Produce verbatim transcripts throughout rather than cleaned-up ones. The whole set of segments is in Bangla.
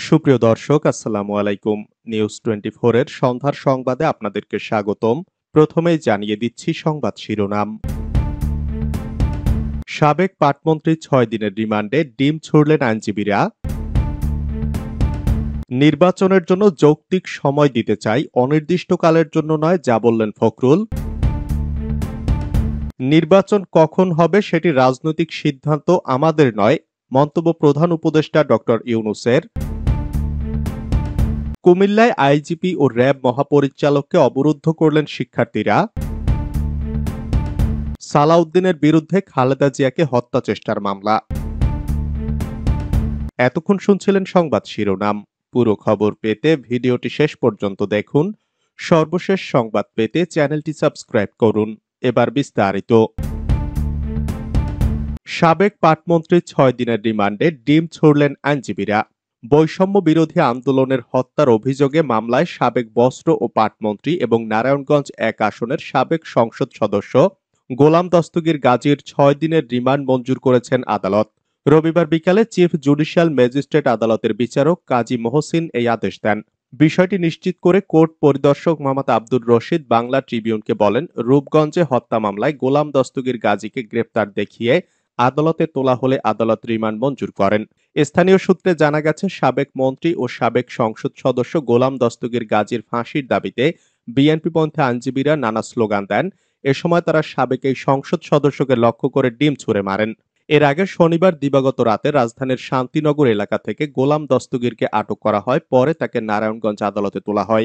সুপ্রিয় দর্শক, আসসালামু আলাইকুম। নিউজ টোয়েন্টি ফোর এর সন্ধ্যার সংবাদে আপনাদেরকে স্বাগতম। প্রথমেই জানিয়ে দিচ্ছি সংবাদ শিরোনাম। সাবেক পাটমন্ত্রী ছয় দিনের রিমান্ডে ডিম ছুড়লেন আইনজীবীরা। নির্বাচনের জন্য যৌক্তিক সময় দিতে চাই, অনির্দিষ্টকালের জন্য নয়, যা বললেন ফখরুল। নির্বাচন কখন হবে সেটি রাজনৈতিক সিদ্ধান্ত আমাদের নয়, মন্তব্য প্রধান উপদেষ্টা ডক্টর ইউনূসের। কুমিল্লায় আইজিপি ও র্যাব মহাপরিচালককে অবরুদ্ধ করলেন শিক্ষার্থীরা। সালাউদ্দিনের বিরুদ্ধে খালেদা জিয়াকে হত্যা চেষ্টার মামলা। এতক্ষণ শুনছিলেন সংবাদ শিরোনাম। পুরো খবর পেতে ভিডিওটি শেষ পর্যন্ত দেখুন। সর্বশেষ সংবাদ পেতে চ্যানেলটি সাবস্ক্রাইব করুন। এবার বিস্তারিত। সাবেক পাটমন্ত্রী ছয় দিনের রিমান্ডে ডিম ছুড়লেন আইনজীবীরা। বৈষম্য বিরোধী আন্দোলনের হত্যার অভিযোগে মামলায় সাবেক বস্ত্র ও পাটমন্ত্রী এবং নারায়ণগঞ্জ এক আসনের সাবেক সংসদ সদস্য গোলাম দস্তগীর গাজীর ছয় দিনের রিমান্ড মঞ্জুর করেছেন আদালত। রবিবার বিকালে চিফ জুডিশিয়াল ম্যাজিস্ট্রেট আদালতের বিচারক কাজী মহসিন এই আদেশ দেন। বিষয়টি নিশ্চিত করে কোর্ট পরিদর্শক মোহাম্মদ আব্দুর রশিদ বাংলা ট্রিবিউনকে বলেন, রূপগঞ্জে হত্যা মামলায় গোলাম দস্তগীর গাজীকে গ্রেপ্তার দেখিয়ে আদালতে তোলা হলে আদালত রিমান্ড মঞ্জুর করেন। স্থানীয় সূত্রে জানা গেছে, সাবেক মন্ত্রী ও সাবেক সংসদ সদস্য গোলাম দস্তগীর গাজীর ফাঁসির দাবিতে বিএনপিপন্থী আইনজীবীরা নানা স্লোগান দেন। এ সময় তারা সাবেক এই সংসদ সদস্যকে লক্ষ্য করে ডিম ছুড়ে মারেন। এর আগে শনিবার দিবাগত রাতে রাজধানীর শান্তিনগর এলাকা থেকে গোলাম দস্তগীরকে আটক করা হয়, পরে তাকে নারায়ণগঞ্জ আদালতে তোলা হয়।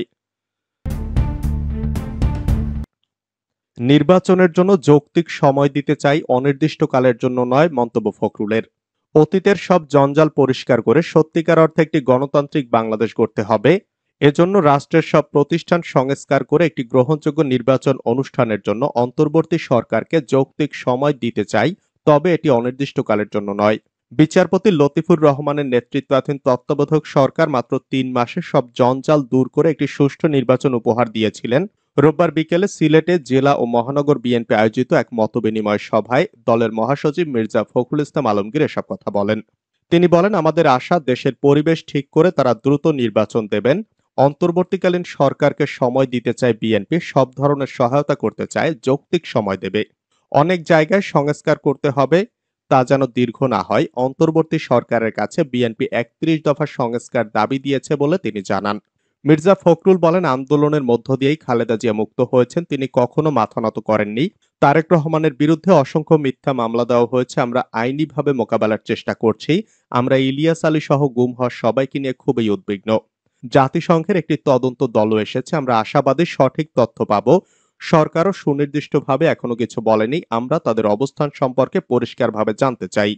নির্বাচনের জন্য যৌক্তিক সময় দিতে চাই, অনির্দিষ্টকালের জন্য নয়, মন্তব্য ফখরুলের। অতীতের সব জঞ্জাল পরিষ্কার করে সত্যিকার অর্থে একটি গণতান্ত্রিক বাংলাদেশ গড়তে হবে। এজন্য রাষ্ট্রের সব প্রতিষ্ঠান সংস্কার করে একটি গ্রহণযোগ্য নির্বাচন অনুষ্ঠানের জন্য অন্তর্বর্তী সরকারকে যৌক্তিক সময় দিতে চাই, তবে এটি অনির্দিষ্টকালের জন্য নয়। বিচারপতি লতিফুর রহমানের নেতৃত্বাধীন তত্ত্বাবধায়ক সরকার মাত্র তিন মাসে সব জঞ্জাল দূর করে একটি সুষ্ঠু নির্বাচন উপহার দিয়েছিলেন। রোববার বিকেলে সিলেটে জেলা ও মহানগর বিএনপি আয়োজিত এক মতবিনিময় সভায় দলের মহাসচিব মির্জা ফখরুল ইসলাম আলমগীর এসব কথা বলেন। তিনি বলেন, আমাদের আশা, দেশের পরিবেশ ঠিক করে তারা দ্রুত নির্বাচন দেবেন। অন্তর্বর্তীকালীন সরকারকে সময় দিতে চায় বিএনপি, সব ধরনের সহায়তা করতে চায়, যৌক্তিক সময় দেবে। অনেক জায়গায় সংস্কার করতে হবে, তা যেন দীর্ঘ না হয়। অন্তর্বর্তী সরকারের কাছে বিএনপি একত্রিশ দফা সংস্কার দাবি দিয়েছে বলে তিনি জানান। মির্জা ফখরুল বলেন, আন্দোলনের মধ্য দিয়েই খালেদা জিয়া মুক্ত হয়েছেন, তিনি কখনো মাথা নত করেননি। তারেক রহমানের বিরুদ্ধে অসংখ্য মিথ্যা মামলা দেওয়া হয়েছে, আমরা আইনিভাবে মোকাবেলার চেষ্টা করছি। আমরা ইলিয়াস আলী সহ গুম হওয়া সবাইকে নিয়ে খুবই উদ্বিগ্ন। জাতিসংঘের একটি তদন্ত দলও এসেছে, আমরা আশাবাদী সঠিক তথ্য পাব। সরকারও সুনির্দিষ্টভাবে এখনো কিছু বলেনি, আমরা তাদের অবস্থান সম্পর্কে পরিষ্কারভাবে জানতে চাই।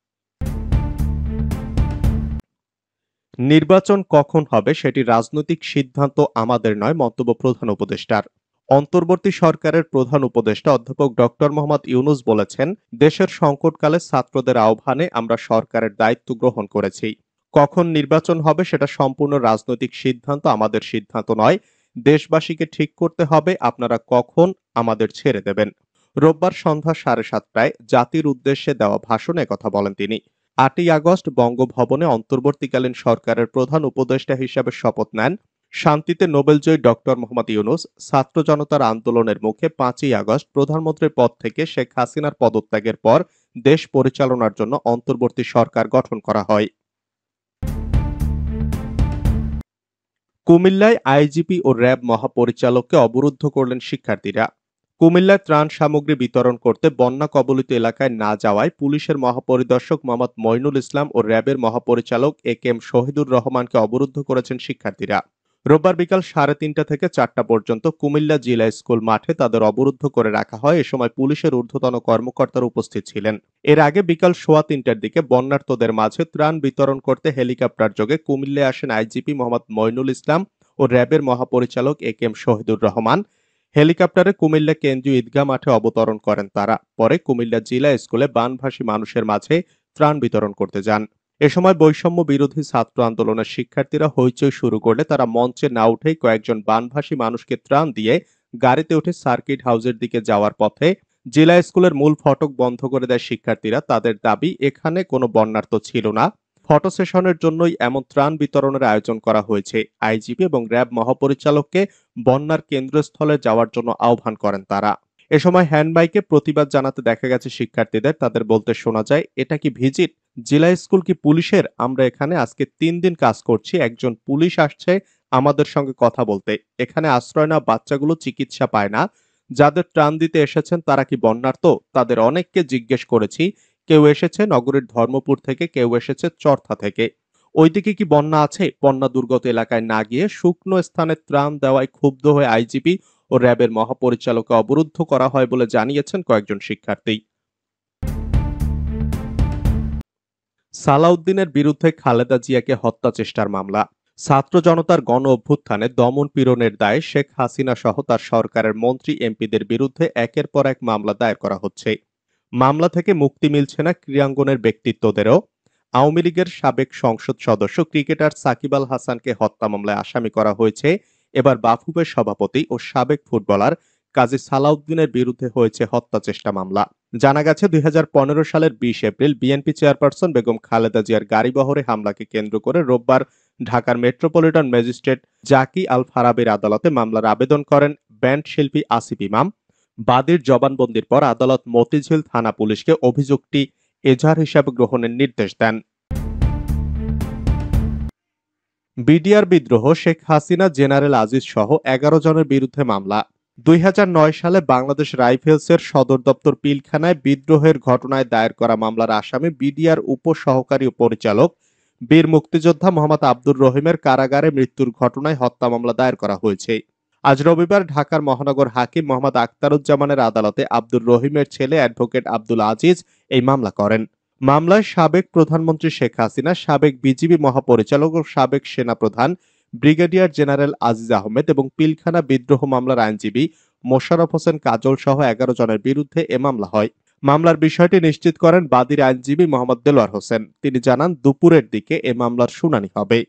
নির্বাচন কখন হবে সেটি রাজনৈতিক সিদ্ধান্ত আমাদের নয়, মন্তব্য প্রধান উপদেষ্টার। অন্তর্বর্তী সরকারের প্রধান উপদেষ্টা অধ্যাপক ডক্টর মোহাম্মদ ইউনূস বলেছেন, দেশের সংকটকালে ছাত্রদের আহ্বানে আমরা সরকারের দায়িত্ব গ্রহণ করেছি। কখন নির্বাচন হবে সেটা সম্পূর্ণ রাজনৈতিক সিদ্ধান্ত, আমাদের সিদ্ধান্ত নয়। দেশবাসীকে ঠিক করতে হবে আপনারা কখন আমাদের ছেড়ে দেবেন। রোববার সন্ধ্যা সাড়ে সাতটায় জাতির উদ্দেশ্যে দেওয়া ভাষণে কথা বলেন তিনি। আটই আগস্ট বঙ্গভবনে অন্তর্বর্তীকালীন সরকারের প্রধান উপদেষ্টা হিসেবে শপথ নেন শান্তিতে নোবেলজয়ী ডক্টর মোহাম্মদ ইউনূস। ছাত্র জনতার আন্দোলনের মুখে পাঁচই আগস্ট প্রধানমন্ত্রীর পদ থেকে শেখ হাসিনার পদত্যাগের পর দেশ পরিচালনার জন্য অন্তর্বর্তী সরকার গঠন করা হয়। কুমিল্লায় আইজিপি ও র্যাব মহাপরিচালককে অবরুদ্ধ করলেন শিক্ষার্থীরা। কুমিল্লায় ত্রাণ সামগ্রী বিতরণ করতে বন্যা কবলিত এলাকায় না যাওয়ায় পুলিশের মহাপরিদর্শক মোহাম্মদ মইনুল ইসলাম ও র্যাবের মহাপরিচালক এ কে এম শহীদুর রহমানকে অবরুদ্ধ করেছেন শিক্ষার্থীরা। রোববার বিকাল সাড়ে তিনটা থেকে চারটা পর্যন্ত কুমিল্লা জিলা স্কুল মাঠে তাদের অবরুদ্ধ করে রাখা হয়। এ সময় পুলিশের ঊর্ধ্বতন কর্মকর্তারা উপস্থিত ছিলেন। এর আগে বিকাল সোয়া তিনটার দিকে বন্যার্তদের মাঝে ত্রাণ বিতরণ করতে হেলিকপ্টার যোগে কুমিল্লায় আসেন আইজিপি মোহাম্মদ মইনুল ইসলাম ও র্যাবের মহাপরিচালক A K M Shahidur Rahman. হেলিকপ্টারে কুমিল্লা কেন্দ্রীয় ঈদগাহ মাঠে অবতরণ করেন তারা। পরে কুমিল্লা জিলা স্কুলে বানভাসী মানুষের মাঝে ত্রাণ বিতরণ করতে যান। এ সময় বৈষম্য বিরোধী ছাত্র আন্দোলনের শিক্ষার্থীরা হইচই শুরু করলে তারা মঞ্চে না উঠেই কয়েকজন বানভাসী মানুষকে ত্রাণ দিয়ে গাড়িতে উঠে সার্কিট হাউসের দিকে যাওয়ার পথে জেলা স্কুলের মূল ফটক বন্ধ করে দেয় শিক্ষার্থীরা। তাদের দাবি, এখানে কোনো বন্যার্ত ছিল না, ফটো সেশনের জন্যই এমন ত্রাণ বিতরণের আয়োজন করা হয়েছে। আইজিপি এবং র্যাব মহাপরিচালককে বন্যার কেন্দ্রস্থলে যাওয়ার জন্য আহ্বান করেন তারা। এ সময় হ্যান্ডমাইকে প্রতিবাদ জানাতে দেখা গেছে শিক্ষার্থীদের। তাদের বলতে শোনা যায়, এটা কি ভিজিট? জেলা স্কুল কি পুলিশের? আমরা এখানে আজকে তিন দিন কাজ করছি, একজন পুলিশ আসছে আমাদের সঙ্গে কথা বলতে। এখানে আশ্রয় নেওয়া বাচ্চাগুলো চিকিৎসা পায় না। যাদের ত্রাণ দিতে এসেছেন তারা কি বন্যার্ত? তাদের অনেককে জিজ্ঞেস করেছি। কেউ এসেছে নগরীর ধর্মপুর থেকে, কেউ এসেছে চরথা থেকে। ওইদিকে কি বন্যা আছে? বন্যা দুর্গত এলাকায় না গিয়ে শুকনো স্থানে ত্রাণ দেওয়ায় ক্ষুব্ধ হয়ে আইজিপি ও র্যাবের মহাপরিচালককে অবরুদ্ধ করা হয় বলে জানিয়েছেন কয়েকজন শিক্ষার্থী। সালাউদ্দিনের বিরুদ্ধে খালেদা জিয়াকে হত্যা চেষ্টার মামলা। ছাত্র জনতার গণ অভ্যুত্থানে দমন পীড়নের দায়ে শেখ হাসিনা সহ তার সরকারের মন্ত্রী এমপিদের বিরুদ্ধে একের পর এক মামলা দায়ের করা হচ্ছে। মামলা থেকে মুক্তি মিলছে না ক্রীড়াঙ্গনের ব্যক্তিত্বদেরও। আওয়ামী লীগের সাবেক সংসদ সদস্য ক্রিকেটার সাকিব আল হাসানকে হত্যা মামলায় আসামি করা হয়েছে। এবার বাফুফের সভাপতি ও সাবেক ফুটবলার কাজী সালাউদ্দিনের বিরুদ্ধে হয়েছে হত্যা চেষ্টা মামলা। জানা গেছে দুই হাজার পনেরো সালের বিশ April BNP chairperson Begum Khaleda জিয়ার গাড়িবহরে হামলাকে কেন্দ্র করে রোববার ঢাকার মেট্রোপলিটন ম্যাজিস্ট্রেট জাকি আল ফারাবির আদালতে মামলার আবেদন করেন ব্যান্ড শিল্পী আসিফ ইমাম। বাদীর জবানবন্দির পর আদালত মতিঝিল থানা পুলিশকে অভিযোগটি এজাহার হিসাবে গ্রহণের নির্দেশ দেন। বিডিআর বিদ্রোহ, শেখ হাসিনা, জেনারেল আজিজ সহ এগারো জনের বিরুদ্ধে মামলা। দুই হাজার নয় সালে বাংলাদেশ রাইফেলসের সদর দপ্তর পিলখানায় বিদ্রোহের ঘটনায় দায়ের করা মামলার আসামি বিডিআর উপ সহকারী পরিচালক বীর মুক্তিযোদ্ধা মোহাম্মদ আব্দুর রহিমের কারাগারে মৃত্যুর ঘটনায় হত্যা মামলা দায়ের করা হয়েছে। আজ রবিবার ঢাকার মহানগর হাকিম মোহাম্মদ আখতারুজ্জামানের আদালতে আব্দুর রহিমের ছেলে অ্যাডভোকেট আব্দুল আজিজ এই মামলা করেন। মামলায় সাবেক প্রধানমন্ত্রী শেখ হাসিনা, সাবেক বিজিবি মহাপরিচালক ও সাবেক সেনাপ্রধান ব্রিগেডিয়ার জেনারেল আজিজ আহমেদ এবং পিলখানা বিদ্রোহ মামলার আইনজীবী মোশাররফ হোসেন কাজল সহ এগারো জনের বিরুদ্ধে এ মামলা হয়। মামলার বিষয়টি নিশ্চিত করেন বাদীর আইনজীবী মোহাম্মদ দেলোয়ার হোসেন। তিনি জানান, দুপুরের দিকে এ মামলার শুনানি হবে।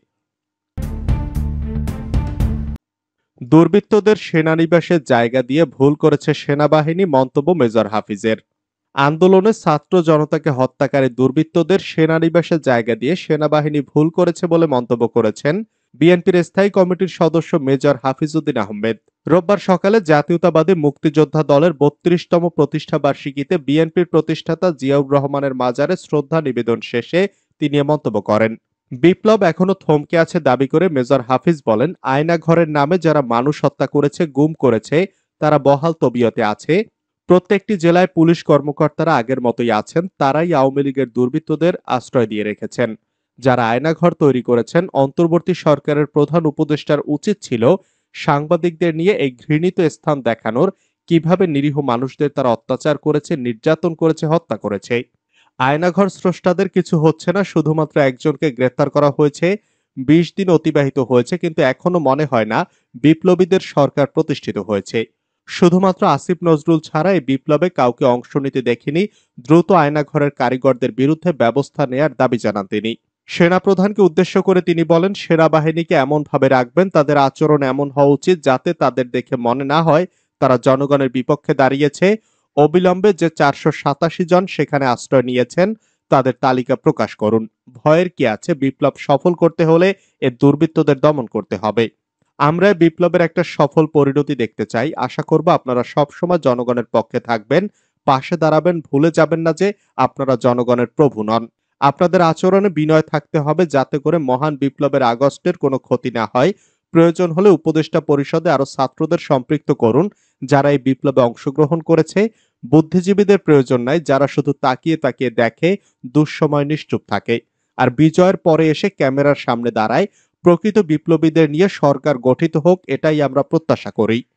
দুর্বৃত্তদের সেনানিবাসে জায়গা দিয়ে ভুল করেছে সেনাবাহিনী, মন্তব্য মেজর হাফিজের। আন্দোলনে ছাত্র জনতাকে হত্যাকারী দুর্বৃত্তদের সেনানিবাসে জায়গা দিয়ে সেনাবাহিনী ভুল করেছে বলে মন্তব্য করেছেন বিএনপির স্থায়ী কমিটির সদস্য মেজর হাফিজউদ্দিন আহমেদ। রোববার সকালে জাতীয়তাবাদী মুক্তিযোদ্ধা দলের বত্রিশতম প্রতিষ্ঠা বার্ষিকীতে বিএনপির প্রতিষ্ঠাতা জিয়াউর রহমানের মাজারে শ্রদ্ধা নিবেদন শেষে তিনি এ মন্তব্য করেন। বিপ্লব এখনো থমকে আছে দাবি করে মেজর হাফিজ বলেন, আয়না ঘরের নামে যারা মানুষ হত্যা করেছে, গুম করেছে, তারা বহাল তবিয়তে আছে। প্রত্যেকটি জেলায় পুলিশ কর্মকর্তারা আগের মতোই আছেন। তারাই আওয়ামী লীগের দুর্বৃত্তদের আশ্রয় দিয়ে রেখেছেন। যারা আয়নাঘর তৈরি করেছেন, অন্তর্বর্তী সরকারের প্রধান উপদেষ্টার উচিত ছিল সাংবাদিকদের নিয়ে এই ঘৃণিত স্থান দেখানোর, কিভাবে নিরীহ মানুষদের তারা অত্যাচার করেছে, নির্যাতন করেছে, হত্যা করেছে। আয়নাঘর স্রষ্টাদের কিছু হচ্ছে না, শুধুমাত্র একজনকে গ্রেফতার করা হয়েছে। বিশ দিন অতিবাহিত হয়েছে, কিন্তু এখনো মনে হয় না বিপ্লবীদের সরকার প্রতিষ্ঠিত হয়েছে। শুধুমাত্র আসিফ নজরুল ছাড়া এই বিপ্লবে কাউকে অংশ নিতে দেখিনি। দ্রুত আয়নাঘরের কারিগরদের বিরুদ্ধে ব্যবস্থা নেয়ার দাবি জানান তিনি। সেনাপ্রধানকে উদ্দেশ্য করে তিনি বলেন, সেনাবাহিনীকে এমন ভাবে রাখবেন, তাদের আচরণ এমন হওয়া উচিত যাতে তাদের দেখে মনে না হয় তারা জনগণের বিপক্ষে দাঁড়িয়েছে। অবিলম্বে যে চারশো সাতাশি জন সেখানে আশ্রয় নিয়েছেন তাদের তালিকা প্রকাশ করুন। ভয়ের কি আছে? বিপ্লব সফল করতে হলে এ দুর্বৃত্তদের দমন করতে হবে। আমরা বিপ্লবের একটা সফল পরিণতি দেখতে চাই। আশা করব আপনারা সবসময় জনগণের পক্ষে থাকবেন, পাশে দাঁড়াবেন। ভুলে যাবেন না যে আপনারা জনগণের প্রভু নন। আপনাদের আচরণে বিনয় থাকতে হবে, যাতে করে মহান বিপ্লবের আগস্টের কোনো ক্ষতি না হয়। প্রয়োজন হলে উপদেষ্টা পরিষদে আরো ছাত্রদের সম্পৃক্ত করুন, যারা এই বিপ্লবে অংশগ্রহণ করেছে। বুদ্ধিজীবীদের প্রয়োজন নাই, যারা শুধু তাকিয়ে তাকিয়ে দেখে, দুঃসময় নিশ্চুপ থাকে, আর বিজয়ের পরে এসে ক্যামেরার সামনে দাঁড়ায়। প্রকৃত বিপ্লবীদের নিয়ে সরকার গঠিত হোক, এটাই আমরা প্রত্যাশা করি।